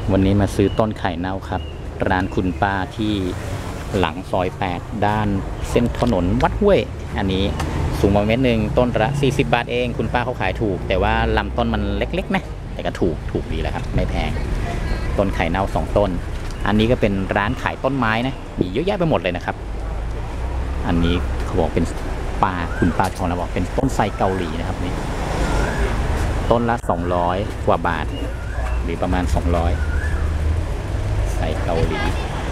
วันนี้มาซื้อต้นไข่เน่าครับร้านคุณป้าที่หลังซอย8ด้านเส้นถนนวัดห้วยอันนี้สูงประมาณเมตรหนึ่งต้นละ40 บาทเองคุณป้าเขาขายถูกแต่ว่าลำต้นมันเล็กๆนะแต่ก็ถูกดีแล้วครับไม่แพงต้นไข่เน่า2ต้นอันนี้ก็เป็นร้านขายต้นไม้นะมีเยอะแยะไปหมดเลยนะครับอันนี้เขาบอกเป็นคุณป้าทองนะบอกเป็นต้นไทรเกาหลีนะครับนี่ต้นละ200 กว่าบาทหรือประมาณ200ไทรเกาหลี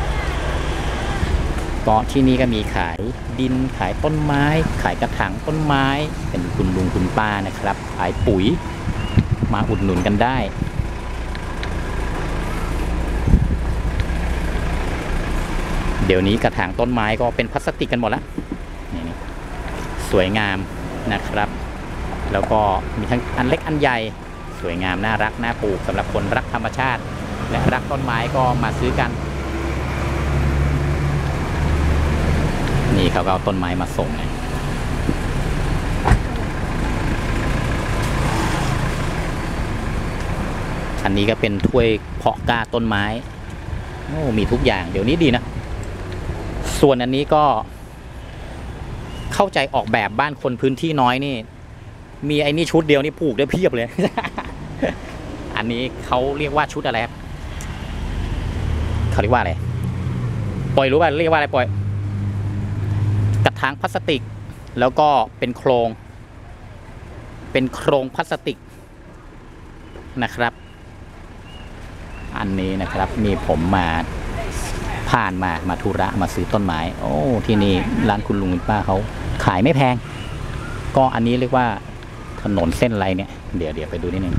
ก็ที่นี่ก็มีขายดินขายต้นไม้ขายกระถางต้นไม้เป็นคุณลุงคุณป้านะครับขายปุ๋ยมาอุดหนุนกันได้เดี๋ยวนี้กระถางต้นไม้ก็เป็นพลาสติกกันหมดแล้วนี่สวยงามนะครับแล้วก็มีทั้งอันเล็กอันใหญ่สวยงามน่ารักน่าปลูกสำหรับคนรักธรรมชาติและรักต้นไม้ก็มาซื้อกันนี่เขาก็เอาต้นไม้มาส่งนะอันนี้ก็เป็นถ้วยเพาะกล้าต้นไม้โอ้มีทุกอย่างเดี๋ยวนี้ดีนะส่วนอันนี้ก็เข้าใจออกแบบบ้านคนพื้นที่น้อยนี่มีไอ้นี่ชุดเดียวนี่ปลูกได้เพียบเลย อันนี้เขาเรียกว่าชุดอะไรครับเขาเรียกว่าอะไรปล่อยรู้ป่ะเรียกว่าอะไรปล่อยกระถางพลาสติกแล้วก็เป็นโครงพลาสติกนะครับอันนี้นะครับมีผมมาผ่านมาธุระมาซื้อต้นไม้โอ้ที่นี่ร้านคุณลุงคุณป้าเขาขายไม่แพงก็อันนี้เรียกว่าถนนเส้นอะไรเนี่ยเดี๋ยวไปดูนิดนึง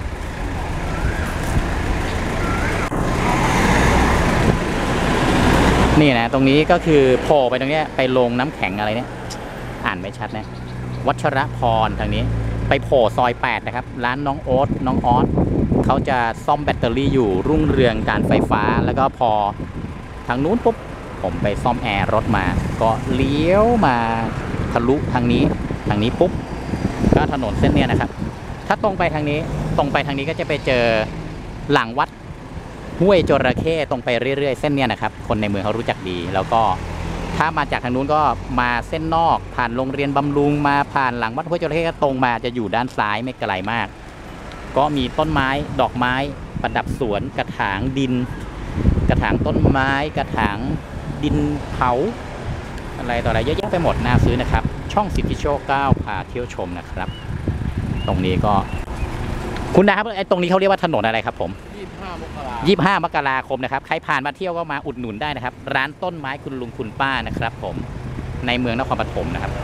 นี่นะตรงนี้ก็คือโผล่ไปตรงนี้ไปลงน้ำแข็งอะไรเนี่ยอ่านไม่ชัดนะวัชรพรทางนี้ไปโผล่ซอย8นะครับร้านน้องออสเขาจะซ่อมแบตเตอรี่อยู่รุ่งเรืองการไฟฟ้าแล้วก็พอทางนู้นปุ๊บผมไปซ่อมแอร์รถมาก็เลี้ยวมาทะลุทางนี้ปุ๊บก็ถนนเส้นเนี้ยนะครับถ้าตรงไปทางนี้ก็จะไปเจอหลังวัดห้วยจระเข้ตรงไปเรื่อยๆเส้นเนี้ยนะครับคนในเมืองเขารู้จักดีแล้วก็ถ้ามาจากทางนู้นก็มาเส้นนอกผ่านโรงเรียนบำรุงมาผ่านหลังวัดห้วยจระเข้ก็ตรงมาจะอยู่ด้านซ้ายไม่ไกลมากก็มีต้นไม้ดอกไม้ประดับสวนกระถางดินกระถางต้นไม้กระถางดินเผาอะไรต่ออะไรเยอะแยะไปหมดน่าซื้อนะครับช่องสิทธิโชค9พาเที่ยวชมนะครับตรงนี้ก็คุณนะครับไอ้ตรงนี้เขาเรียกว่าถนนอะไรครับผม25 มกราคมนะครับใครผ่านมาเที่ยวก็มาอุดหนุนได้นะครับร้านต้นไม้คุณลุงคุณป้านะครับผมในเมืองนครปฐมนะครับ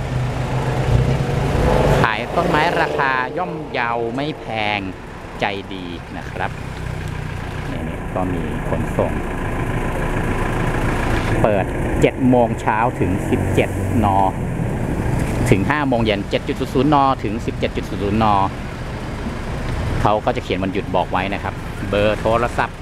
ขายต้นไม้ราคาย่อมเยาไม่แพงใจดีนะครับนี่ก็มีขนส่งเปิด7 โมงเช้าถึง17 นถึง5 โมงเย็น 7.00 นถึง 17.00 นเขาก็จะเขียนวันหยุดบอกไว้นะครับเบอร์โทรศัพท์